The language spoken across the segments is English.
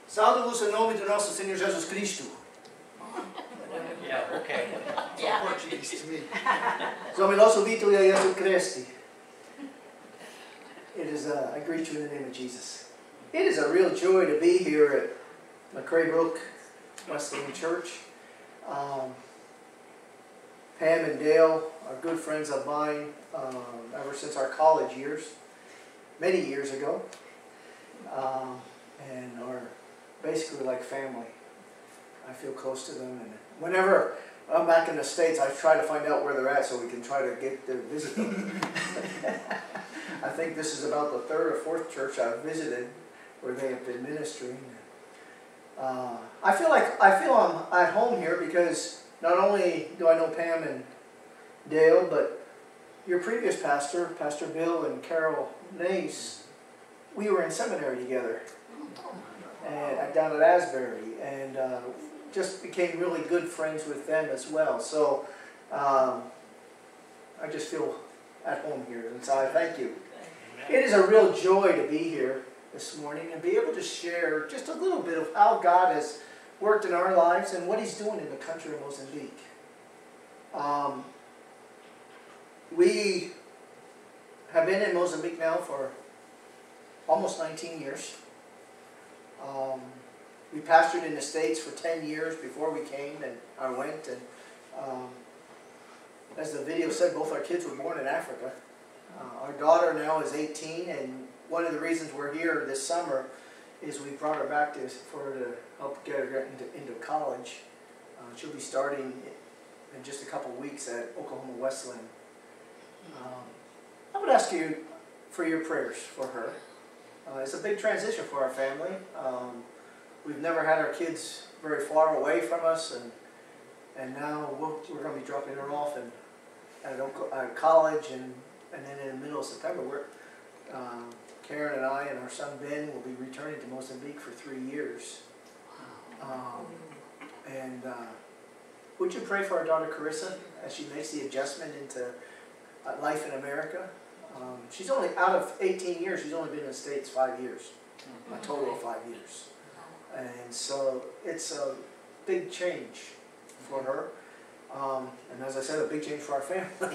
Salve-vos em nome do nosso Senhor Jesus Cristo. Yeah, okay. Yeah. Portuguese to me. Zomi nosso Vito e Jesus Christi. It is, I greet you in the name of Jesus. It is a real joy to be here at McCray Brook Wesleyan Church. Pam and Dale are good friends of mine ever since our college years, many years ago, and are basically like family. I feel close to them, and whenever I'm back in the States, I try to find out where they're at so we can try to get to visit them. I think this is about the third or fourth church I've visited where they have been ministering. I feel I'm at home here because not only do I know Pam and Dale, but your previous pastor, Pastor Bill and Carol Nace, we were in seminary together and down at Asbury, and just became really good friends with them as well. So I just feel at home here, and so I thank you. It is a real joy to be here this morning and be able to share just a little bit of how God has worked in our lives and what He's doing in the country of Mozambique. We have been in Mozambique now for almost 19 years. We pastored in the States for 10 years before we came and I went. And as the video said, both our kids were born in Africa. Our daughter now is 18, and one of the reasons we're here this summer is we brought her back to help get her into college. She'll be starting in just a couple of weeks at Oklahoma Wesleyan. I would ask you for your prayers for her. It's a big transition for our family. We've never had our kids very far away from us, and now we're going to be dropping her off at college, and then in the middle of September, Karen and I and our son Ben will be returning to Mozambique for 3 years. Would you pray for our daughter Carissa as she makes the adjustment into life in America? She's only, out of 18 years, she's only been in the States 5 years, a total of 5 years. And so it's a big change for her. And as I said, a big change for our family.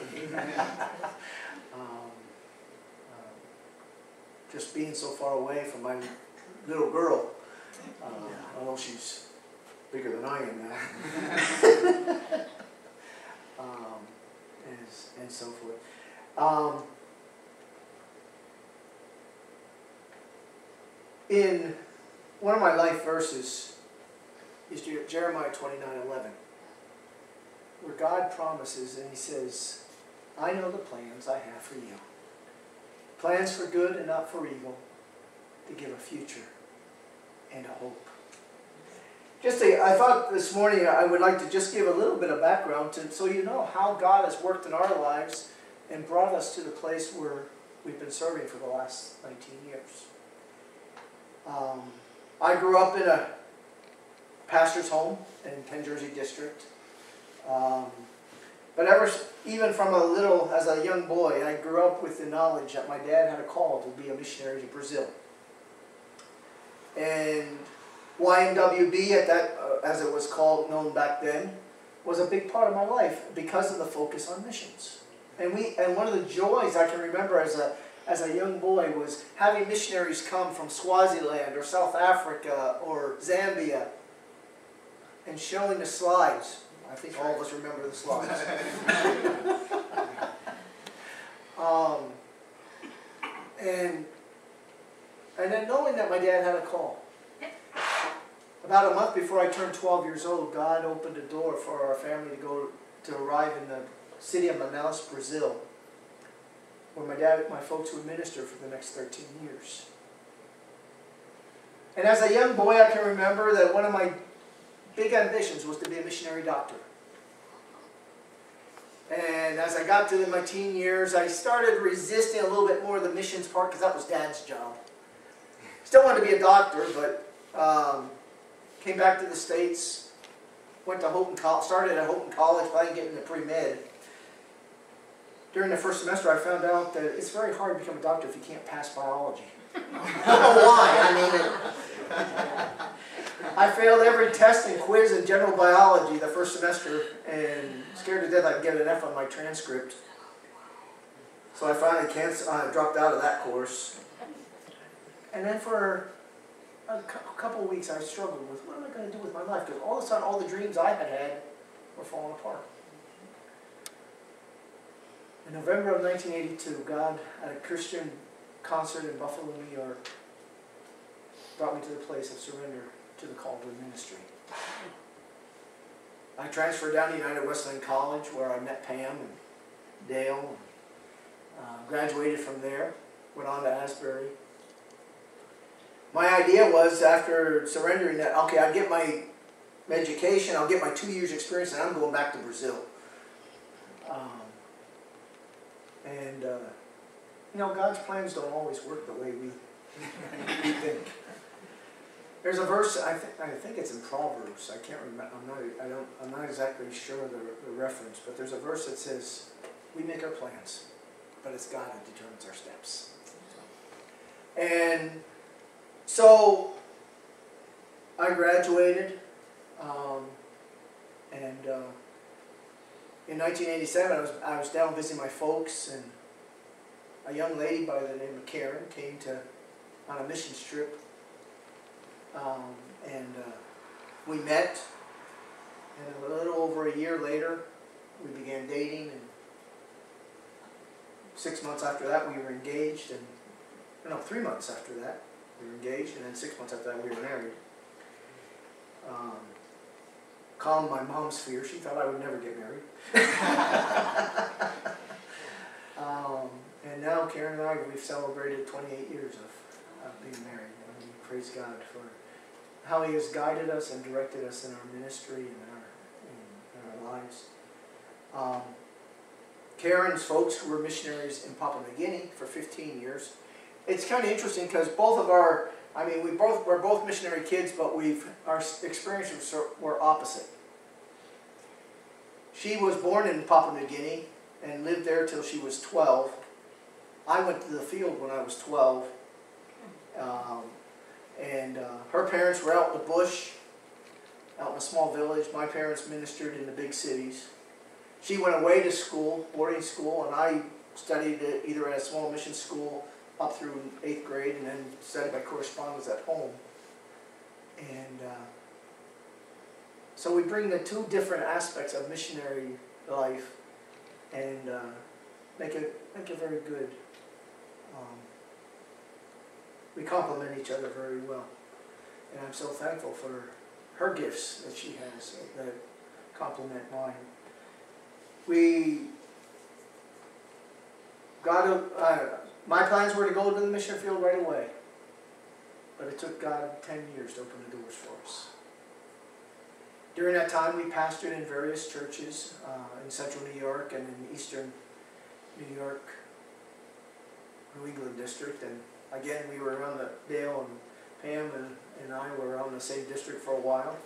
Just being so far away from my little girl, although she's bigger than I am now, and so forth. In one of my life verses is Jeremiah 29:11, where God promises, and He says, "I know the plans I have for you. Plans for good and not for evil, to give a future and a hope." I thought this morning I would like to just give a little bit of background so you know how God has worked in our lives and brought us to the place where we've been serving for the last 19 years. I grew up in a pastor's home in Penn Jersey District. But even from as a young boy, I grew up with the knowledge that my dad had a call to be a missionary to Brazil. And YMWB, as it was known back then, was a big part of my life because of the focus on missions. And one of the joys I can remember as a young boy was having missionaries come from Swaziland or South Africa or Zambia and showing the slides. I think all of us remember the slides. And then knowing that my dad had a call. About a month before I turned 12 years old, God opened a door for our family to arrive in the city of Manaus, Brazil, where my folks would minister for the next 13 years. And as a young boy, I can remember that one of my big ambitions was to be a missionary doctor. And as I got to my teen years, I started resisting a little bit more of the missions part because that was Dad's job. Still wanted to be a doctor, but came back to the States, went to Houghton College, started at Houghton College, but I didn't get into pre-med. During the first semester, I found out that it's very hard to become a doctor if you can't pass biology. I don't know why. I mean, I failed every test and quiz in general biology the first semester and scared to death I'd get an F on my transcript. So I finally dropped out of that course. And then for a couple of weeks I struggled with what am I going to do with my life? Because all of a sudden all the dreams I had were falling apart. In November of 1982, God, at a Christian concert in Buffalo, New York, brought me to the place of surrender to the call to the ministry. I transferred down to United Wesleyan College where I met Pam and Dale. Graduated from there, went on to Asbury. My idea was after surrendering that, okay, I'll get my education, I'll get my 2 years experience, and I'm going back to Brazil. You know, God's plans don't always work the way we think. There's a verse, I think it's in Proverbs, I can't remember, I'm not exactly sure the reference, but there's a verse that says, we make our plans, but it's God who determines our steps. And so I graduated, in 1987 I was down visiting my folks, and a young lady by the name of Karen came on a mission trip, we met, and a little over a year later we began dating, and 6 months after that we were engaged, and no, 3 months after that we were engaged, and then 6 months after that we were married. Calmed my mom's fear. She thought I would never get married. And now Karen and I, we've celebrated 28 years of being married. I mean, praise God for how He has guided us and directed us in our ministry and in our lives. Karen's folks were missionaries in Papua New Guinea for 15 years. It's kind of interesting because we're both missionary kids, but our experiences were opposite. She was born in Papua New Guinea and lived there till she was 12. I went to the field when I was 12. Her parents were out in the bush, out in a small village. My parents ministered in the big cities. She went away to school, boarding school, and I studied either at a small mission school up through 8th grade, and then studied by correspondence at home. And so we bring the two different aspects of missionary life and make it very good. We complement each other very well. And I'm so thankful for her gifts that she has that complement mine. My plans were to go to the mission field right away, but it took God 10 years to open the doors for us. During that time, we pastored in various churches in central New York and in eastern New York, New England district, and again, we were around Dale and Pam and I were around the same district for a while.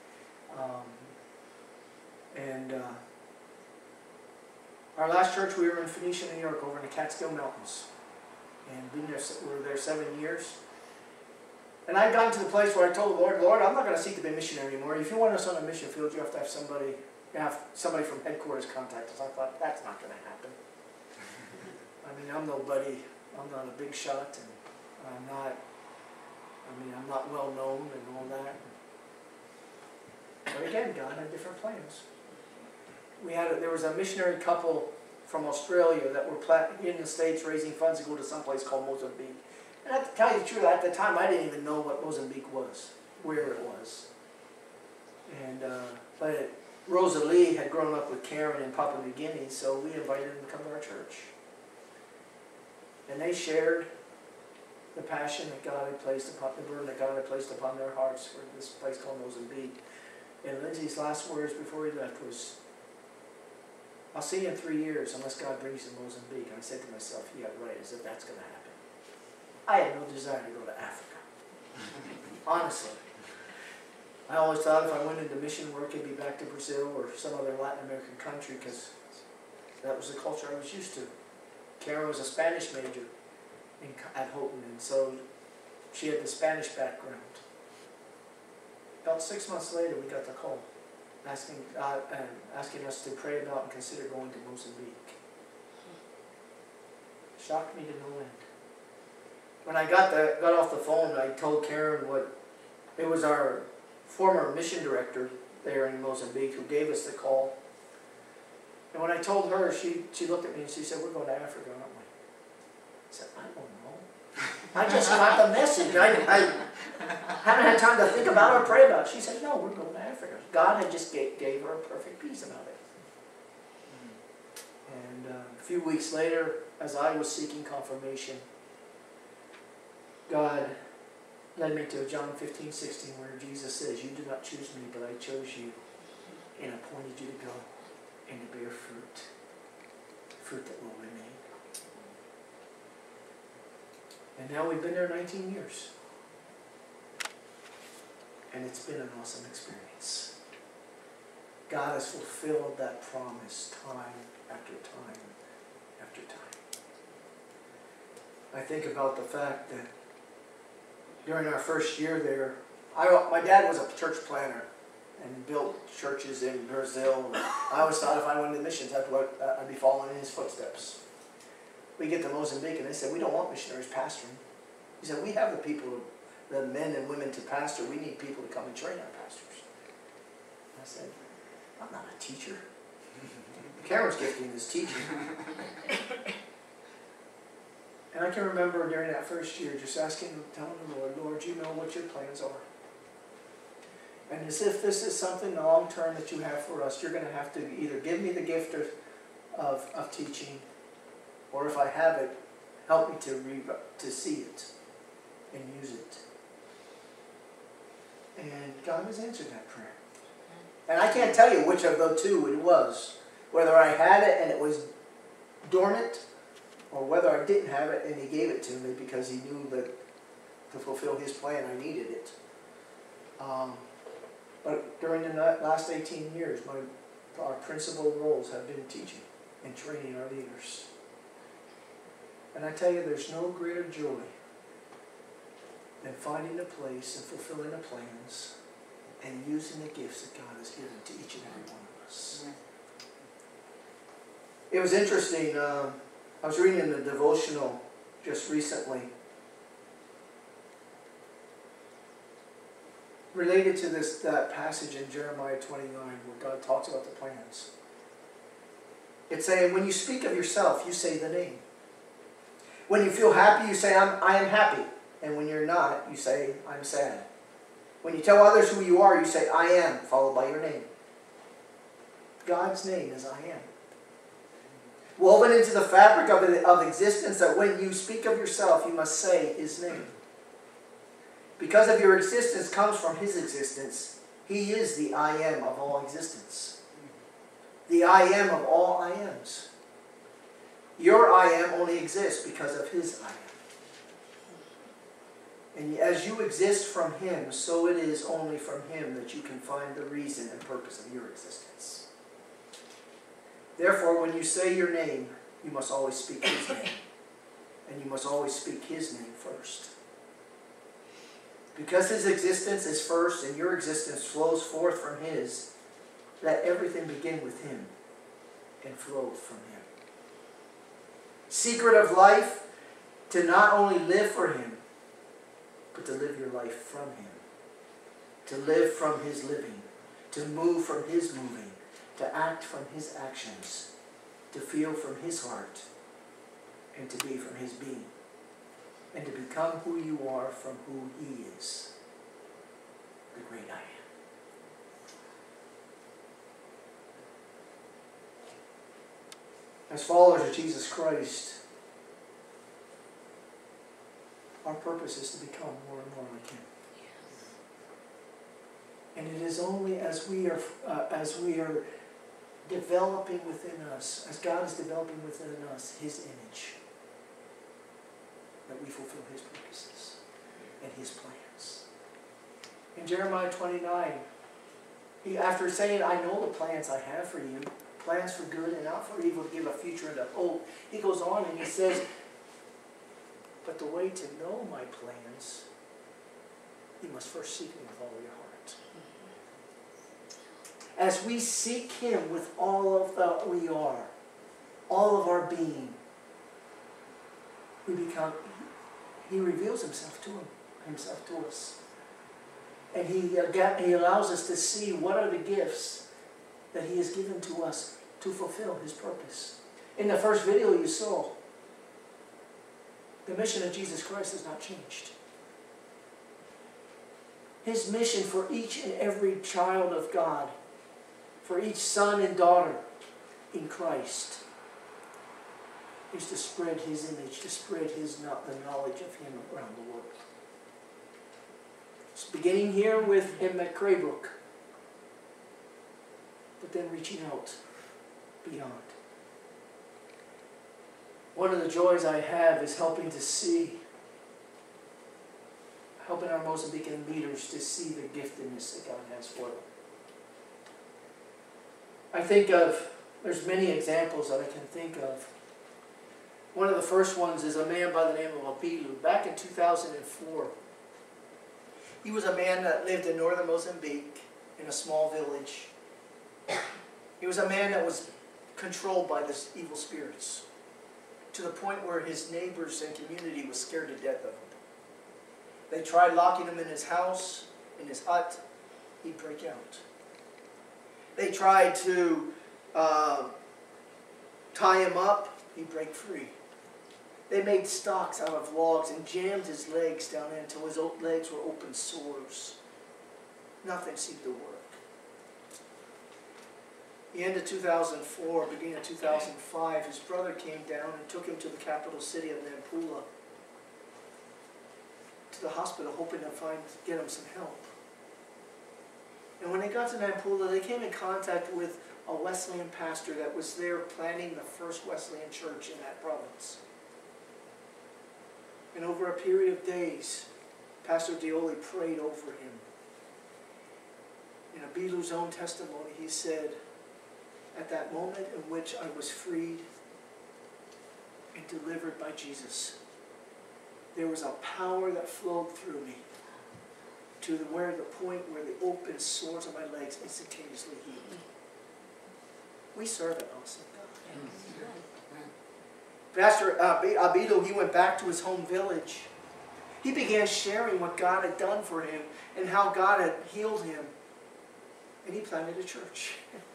Our last church, we were in Phoenicia, New York, over in the Catskill Mountains. And we were there 7 years. And I'd gotten to the place where I told the Lord, I'm not going to seek to be a missionary anymore. If you want us on a mission field, you have to have somebody from headquarters contact us. I thought, that's not going to happen. I mean, I'm nobody. I'm not a big shot, and I'm not well known and all that. But again, God had different plans. There was a missionary couple from Australia that were in the States raising funds to go to some place called Mozambique. And to tell you the truth, at the time I didn't even know what Mozambique was, where it was. But Rosa Lee had grown up with Karen in Papua New Guinea, so we invited them to come to our church. And they shared the passion that God had placed upon, the burden that God had placed upon their hearts for this place called Mozambique. And Lindsay's last words before he left was, I'll see you in 3 years unless God brings you to Mozambique. And I said to myself, yeah, right, as if that's going to happen. I had no desire to go to Africa. Honestly. I always thought if I went into mission work, it'd be back to Brazil or some other Latin American country because that was the culture I was used to. Karen was a Spanish major at Houghton, and so she had the Spanish background. About 6 months later, we got the call asking us to pray about and consider going to Mozambique. Shocked me to no end. When I got off the phone, I told Karen it was our former mission director there in Mozambique who gave us the call. And when I told her, she looked at me and she said, "We're going to Africa, aren't we?" I said, "I don't know. I just got the message. I haven't had time to think about it or pray about it." She said, "No, we're going to Africa." God had just gave her a perfect peace about it. And a few weeks later, as I was seeking confirmation, God led me to John 15:16, where Jesus says, "You did not choose me, but I chose you and appointed you to go and to bear fruit. Fruit that will remain." And now we've been there 19 years. And it's been an awesome experience. God has fulfilled that promise time after time after time. I think about the fact that during our first year there, my dad was a church planner and built churches in Brazil. I always thought if I went to missions, I'd be following in his footsteps. We get to Mozambique and they said, "We don't want missionaries pastoring." He said, "We have the people, the men and women to pastor. We need people to come and train our pastors." I said, "I'm not a teacher." Karen's gifting is teaching. And I can remember during that first year just telling the Lord, "Lord, you know what your plans are. And as if this is something long term that you have for us, you're going to have to either give me the gift of teaching, or if I have it, help me to see it and use it." And God has answered that prayer. And I can't tell you which of the two it was. Whether I had it and it was dormant, or whether I didn't have it and He gave it to me because He knew that to fulfill His plan I needed it. But during the last 18 years, our principal roles have been teaching and training our leaders. And I tell you, there's no greater joy than finding a place and fulfilling the plans and using the gifts that God has given to each and every one of us. It was interesting. I was reading the devotional just recently related to that passage in Jeremiah 29 where God talks about the plans. It's saying, when you speak of yourself, you say the name. When you feel happy, you say, I am happy. And when you're not, you say, I'm sad. When you tell others who you are, you say, I am, followed by your name. God's name is I am. Woven into the fabric of existence, that when you speak of yourself, you must say His name. Because of your existence comes from His existence. He is the I am of all existence. The I am of all I ams. Your I am only exists because of His I am. And as you exist from Him, so it is only from Him that you can find the reason and purpose of your existence. Therefore, when you say your name, you must always speak His name. And you must always speak His name first. Because His existence is first and your existence flows forth from His, let everything begin with Him and flow from Him. Secret of life, to not only live for Him, but to live your life from Him. To live from His living. To move from His moving. To act from His actions. To feel from His heart. And to be from His being. And to become who you are from who He is. The great I am. As followers of Jesus Christ, our purpose is to become more and more like Him. And it is only as we are developing within us, as God is developing within us His image, that we fulfill His purposes and His plans. In Jeremiah 29, after saying, I know the plans I have for you, plans for good and not for evil, to give a future and a hope, He goes on and He says, but the way to know my plans, you must first seek me with all your heart. As we seek Him with all of that we are, all of our being, He reveals Himself to us. And He allows us to see what are the gifts that He has given to us to fulfill His purpose. In the first video you saw, the mission of Jesus Christ has not changed. His mission for each and every child of God, for each son and daughter in Christ, is to spread His image, to spread the knowledge of Him around the world. It's beginning here with Him at Craybrook, but then reaching out beyond. One of the joys I have is helping our Mozambican leaders to see the giftedness that God has for them. I think there's many examples that I can think of. One of the first ones is a man by the name of Abilu. Back in 2004, he was a man that lived in northern Mozambique in a small village. He was a man that was controlled by these evil spirits, to the point where his neighbors and community was scared to death of him. They tried locking him in his house, in his hut. He'd break out. They tried to tie him up. He'd break free. They made stocks out of logs and jammed his legs down in until his legs were open sores. Nothing seemed to work. The end of 2004, beginning of 2005, his brother came down and took him to the capital city of Nampula, to the hospital, hoping to get him some help. And when they got to Nampula, they came in contact with a Wesleyan pastor that was there planning the first Wesleyan church in that province. And over a period of days, Pastor Dioli prayed over him. In Abilu's own testimony, he said, at that moment in which I was freed and delivered by Jesus, there was a power that flowed through me to the point where the open sores of my legs instantaneously healed. We serve an awesome God. Pastor Abilu, he went back to his home village. He began sharing what God had done for him and how God had healed him. And he planted a church.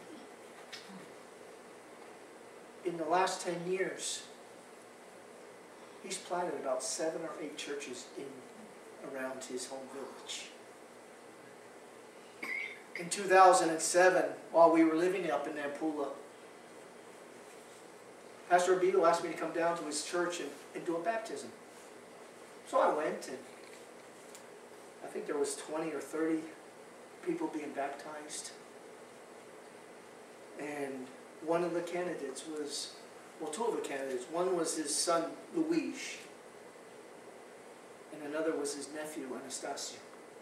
In the last 10 years, he's planted about 7 or 8 churches around his home village. In 2007, while we were living up in Nampula, Pastor Abilu asked me to come down to his church and do a baptism. So I went, and I think there was 20 or 30 people being baptized. And one of the candidates was, well, 2 of the candidates. One was his son, Luis, and another was his nephew, Anastasio.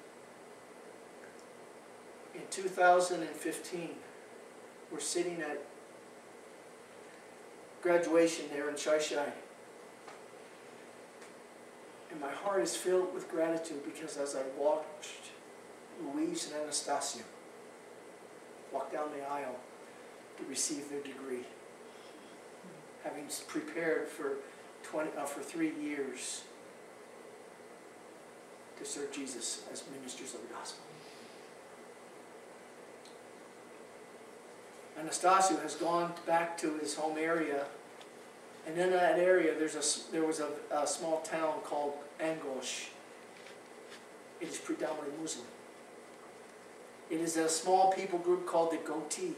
In 2015, we're sitting at graduation there in Shai. And my heart is filled with gratitude because as I watched Luis and Anastasio walk down the aisle to receive their degree, having prepared for 3 years to serve Jesus as ministers of the gospel. Anastasio has gone back to his home area, and in that area there was a small town called Angosh. It is predominantly Muslim. It is a small people group called the Koti.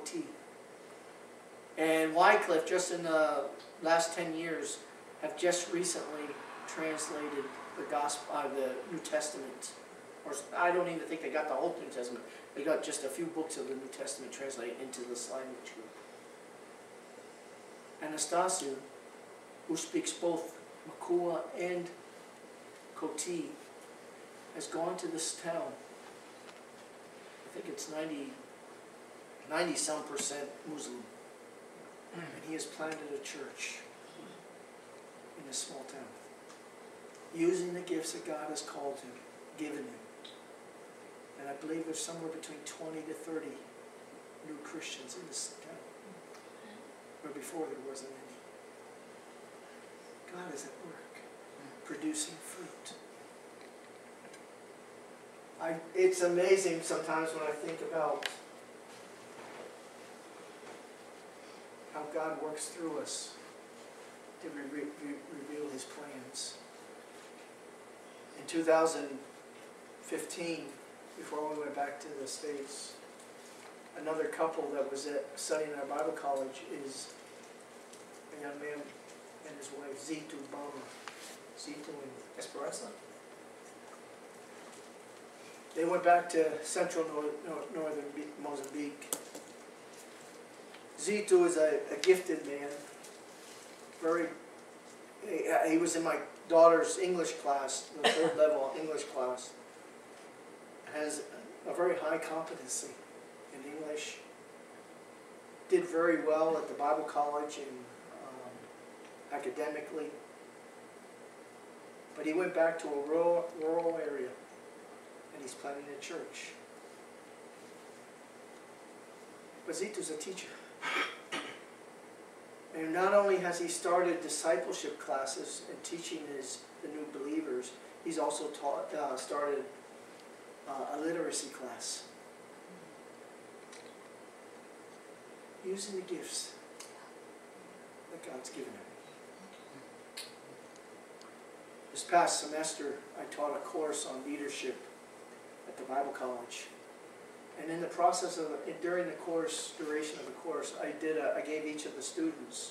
And Wycliffe, just in the last 10 years, have just recently translated the New Testament. Or I don't even think they got the whole New Testament. They got just a few books of the New Testament translated into this language group. Anastasio, who speaks both Makua and Koti, has gone to this town. I think it's 90-some% Muslim. And he has planted a church in this small town, using the gifts that God has called him, given him. And I believe there's somewhere between 20 to 30 new Christians in this town. Where before there wasn't any. God is at work, producing fruit. It's amazing sometimes when I think about how God works through us to reveal His plans. In 2015, before we went back to the States, another couple that was studying at our Bible college is a young man and his wife, Zitu Bama. Zitu and Esperanza. They went back to central northern Mozambique. Zitu is a gifted man. He was in my daughter's English class, the third level English class. Has a very high competency in English. Did very well at the Bible college and academically. But he went back to a rural area and he's planting a church. But Zitu's a teacher. And not only has he started discipleship classes and teaching the new believers, he's also started a literacy class. Using the gifts that God's given him. This past semester, I taught a course on leadership at the Bible college. And in the process of, during the duration of the course, I gave each of the students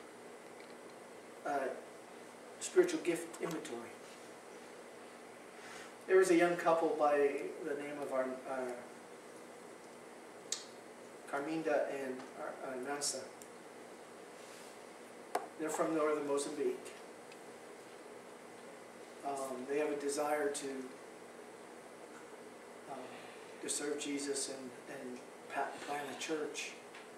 a spiritual gift inventory. There was a young couple by the name of Carminda and Nansa. They're from northern Mozambique. They have a desire to serve Jesus and plant a church.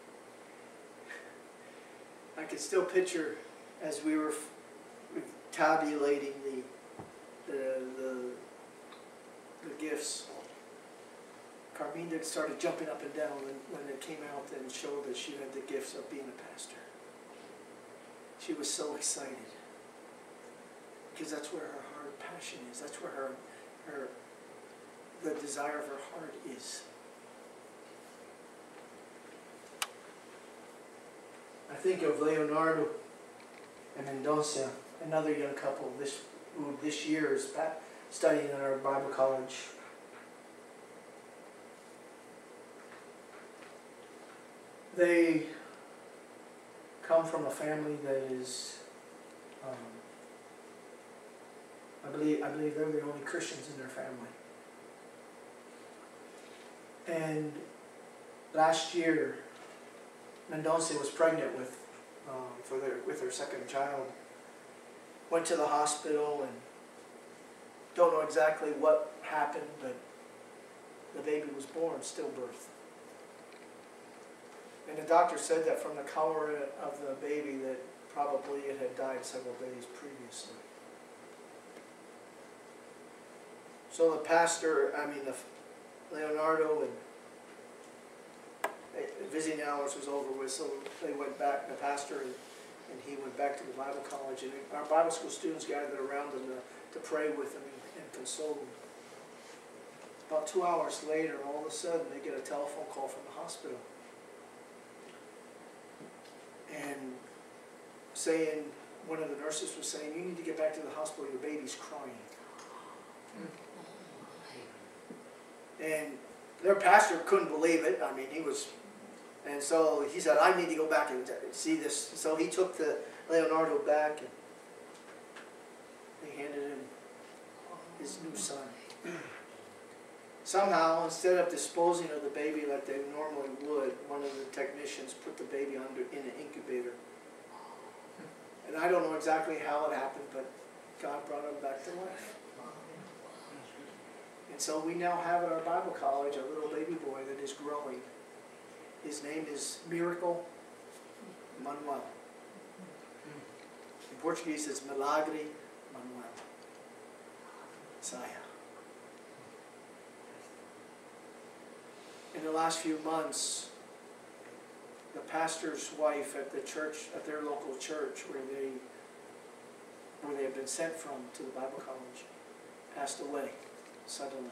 I can still picture as we were tabulating the gifts. Carminda started jumping up and down when it came out and showed that she had the gifts of being a pastor. She was so excited because that's where her heart passion is. That's where the desire of her heart is. I think of Leonardo and Mendoza, another young couple who this year is studying at our Bible college. They come from a family that is, I believe they're the only Christians in their family. And last year, Mendoza was pregnant with her second child. Went to the hospital and don't know exactly what happened, but the baby was born, stillbirth. And the doctor said that from the color of the baby that probably it had died several days previously. So the pastor, Leonardo and visiting hours was over with, so they went back, the pastor and he went back to the Bible college, and our Bible school students gathered around him to pray with him and console him. About 2 hours later, all of a sudden, they get a telephone call from the hospital. And one of the nurses was saying, you need to get back to the hospital, your baby's crying. And their pastor couldn't believe it. And so he said, I need to go back and see this. So he took the Leonardo back and they handed him his new son. Somehow, instead of disposing of the baby like they normally would, one of the technicians put the baby in an incubator. And I don't know exactly how it happened, but God brought him back to life. And so we now have at our Bible college a little baby boy that is growing. His name is Miracle Manuel. In Portuguese, it's Milagre Manuel. Saya. in the last few months, the pastor's wife at the church, at their local church where they have been sent from to the Bible college, passed away suddenly.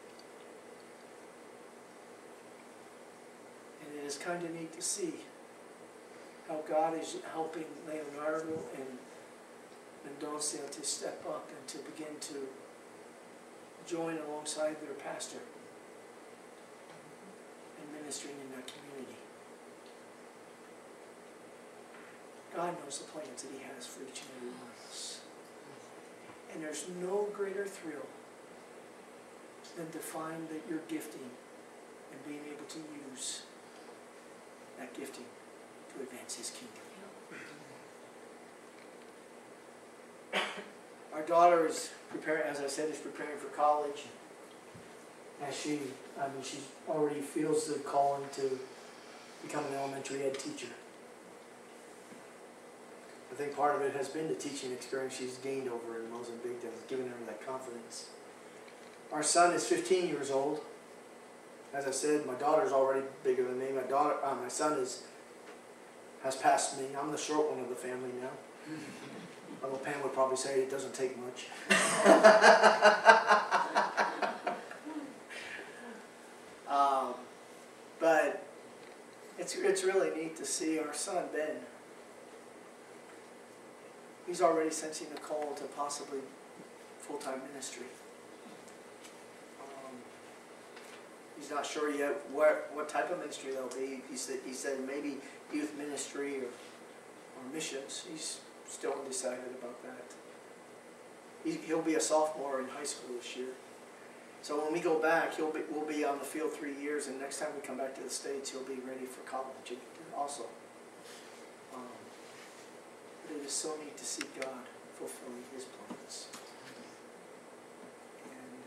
And it is kind of neat to see how God is helping Leonardo and Mendoza to step up and to begin to join alongside their pastor in ministering in that community. God knows the plans that He has for each and every one of us. And there's no greater thrill than to find that you're gifting and being able to use that gifting to advance His kingdom. Our daughter is preparing, as I said, is preparing for college. As she already feels the calling to become an elementary ed teacher. I think part of it has been the teaching experience she's gained over in Mozambique that has given her that confidence. Our son is 15 years old. As I said, my daughter's already bigger than me. My son has passed me. I'm the short one of the family now. Although Pam would probably say it doesn't take much. But it's really neat to see our son, Ben. He's already sensing the call to possibly full-time ministry. He's not sure yet what type of ministry that'll be. He said maybe youth ministry or missions. He's still undecided about that. He'll be a sophomore in high school this year. So when we go back, we'll be on the field 3 years, and next time we come back to the States, he'll be ready for college also. But it is so neat to see God fulfilling His plans. And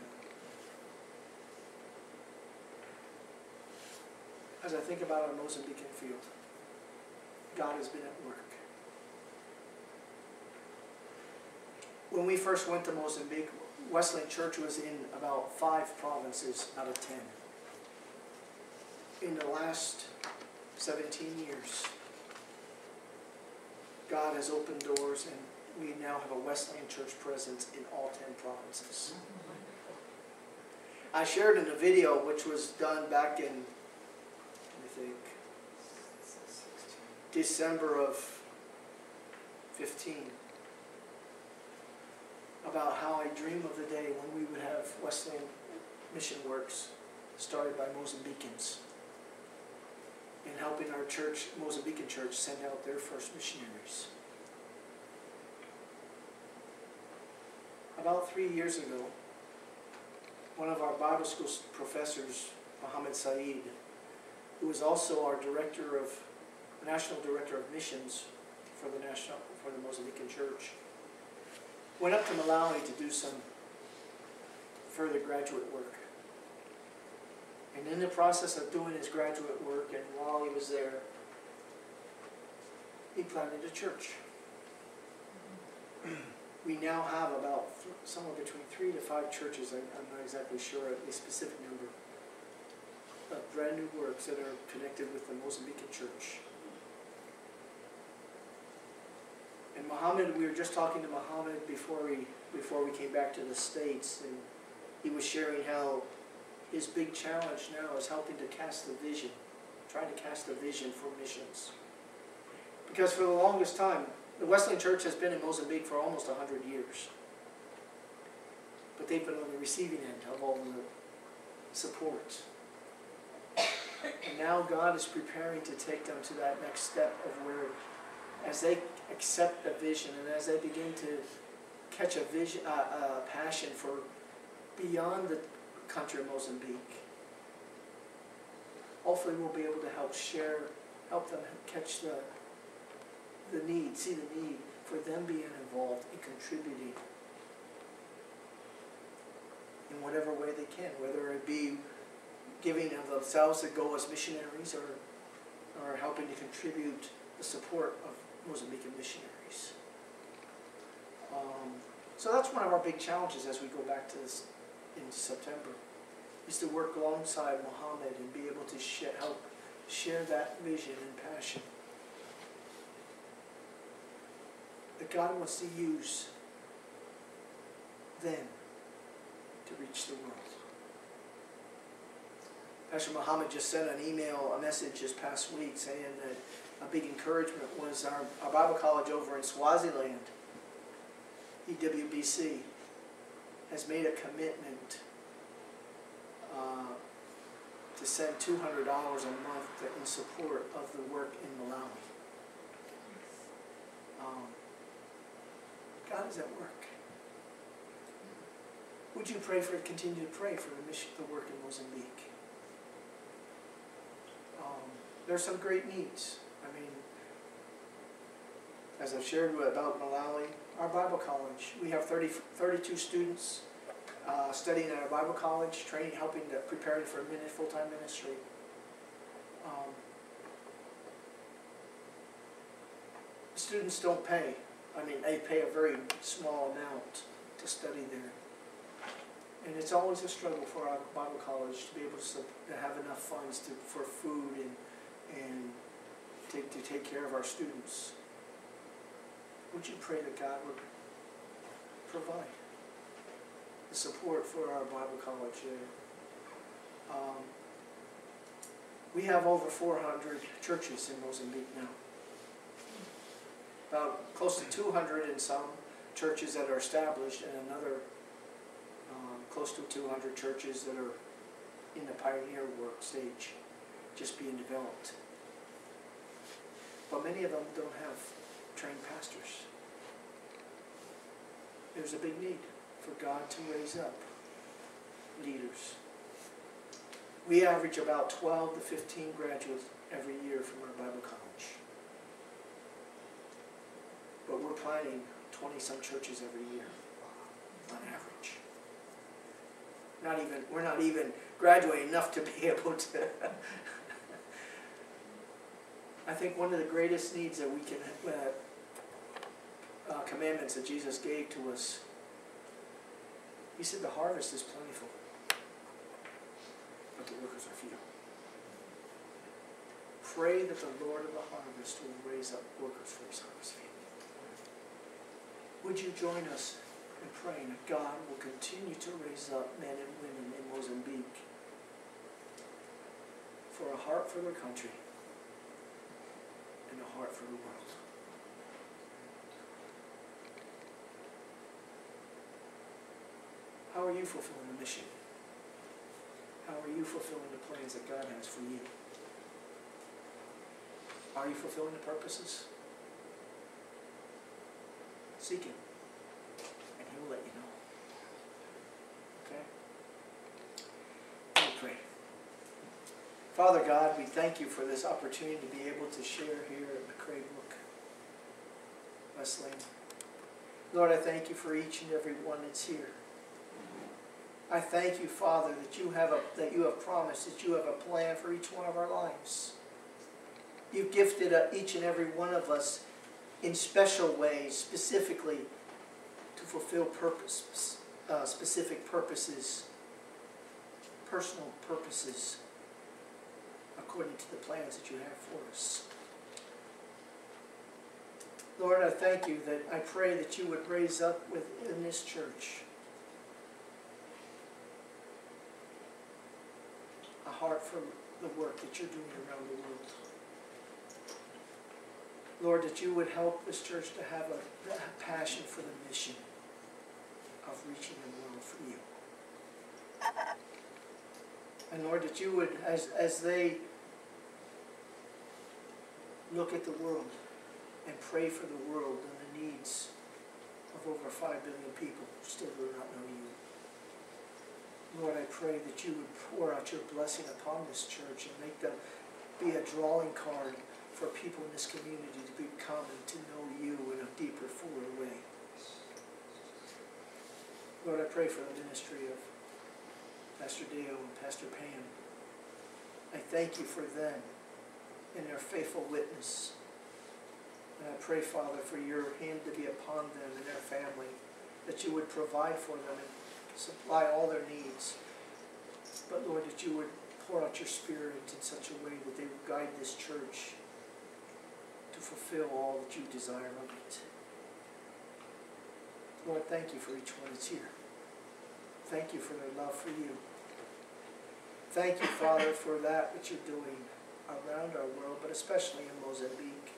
as I think about our Mozambican field, God has been at work. When we first went to Mozambique, Wesleyan Church was in about 5 provinces out of 10. In the last 17 years, God has opened doors, and we now have a Wesleyan Church presence in all 10 provinces. I shared in a video which was done back in, I think, December of 15, about how I dream of the day when we would have Wesleyan Mission Works started by Mozambicans, and helping our church, Mozambican church, send out their first missionaries. About 3 years ago, one of our Bible school professors, Mohammed Saeed, who was also our national director of missions for the Mozambican church, went up to Malawi to do some further graduate work. And in the process of doing his graduate work, and while he was there, he planted a church. We now have about somewhere between 3 to 5 churches, I'm not exactly sure a specific number, of brand new works that are connected with the Mozambican church. And Muhammad, we were just talking to Muhammad before we came back to the States, and he was sharing how his big challenge now is helping to cast the vision, trying to cast a vision for missions. Because for the longest time, the Wesleyan Church has been in Mozambique for almost 100 years. But they've been on the receiving end of all the support. And now God is preparing to take them to that next step of where, as they accept the vision and as they begin to catch a vision, passion for beyond the country of Mozambique, hopefully we'll be able to help them catch the need, see the need for them being involved in contributing in whatever way they can, whether it be giving of themselves to go as missionaries or helping to contribute the support of Mozambican missionaries. So that's one of our big challenges as we go back to this in September. is to work alongside Muhammad and be able to help share that vision and passion. That God wants to use them to reach the world. Pastor Muhammad just sent an email, a message this past week saying that a big encouragement was our Bible college over in Swaziland, EWBC, has made a commitment to send $200 a month in support of the work in Malawi. God is at work. Would you continue to pray for the work in Mozambique? There's some great needs. I mean, as I've shared about Malawi, our Bible college, we have 32 students studying at our Bible college, training, preparing for full-time ministry. Students don't pay. I mean, they pay a very small amount to study there. And it's always a struggle for our Bible college to be able to have enough funds for food and to take care of our students. Would you pray that God would provide the support for our Bible college there? We have over 400 churches in Mozambique now. About close to 200 in some churches that are established, and another close to 200 churches that are in the pioneer work stage, just being developed. But many of them don't have trained pastors. There's a big need for God to raise up leaders. We average about 12 to 15 graduates every year from our Bible college. But we're planting 20-some churches every year, on average. We're not even graduating enough to be able to. I think one of the greatest needs that we can, commandments that Jesus gave to us, he said the harvest is plentiful, but the workers are few. Pray that the Lord of the harvest will raise up workers for his harvest field. Would you join us in praying that God will continue to raise up men and women in Mozambique for a heart for their country and a heart for the world? How are you fulfilling the mission? How are you fulfilling the plans that God has for you? Are you fulfilling the purposes? Seek him, and he will let you know. Okay? Let me pray. Father God, we thank you for this opportunity to be able to share here at McCray Book, Wesleyan. Lord, I thank you for each and every one that's here. I thank you, Father, that you have promised, that you have a plan for each one of our lives. You've gifted each and every one of us in special ways, specifically to fulfill specific purposes, personal purposes, according to the plans that you have for us. Lord, I thank you that I pray that you would raise up within this church a heart for the work that you're doing around the world. Lord, that you would help this church to have a passion for the mission of reaching the world for you. And Lord, that you would, as they look at the world and pray for the world and the needs of over 5 billion people who still do not know you. Lord, I pray that you would pour out your blessing upon this church and make them be a drawing card for people in this community to become and to know you in a deeper, fuller way. Lord, I pray for the ministry of Pastor Dale and Pastor Pam. I thank you for them and their faithful witness. And I pray, Father, for your hand to be upon them and their family, that you would provide for them and supply all their needs. But Lord, that you would pour out your Spirit in such a way that they would guide this church to fulfill all that you desire of it. Lord, thank you for each one that's here. Thank you for their love for you. Thank you, Father, for that which you're doing around our world, but especially in Mozambique.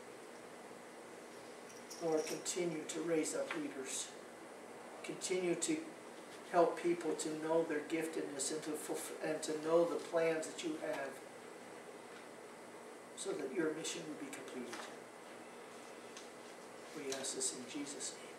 Lord, continue to raise up leaders. Continue to help people to know their giftedness and to know the plans that you have so that your mission will be completed. We ask this in Jesus' name.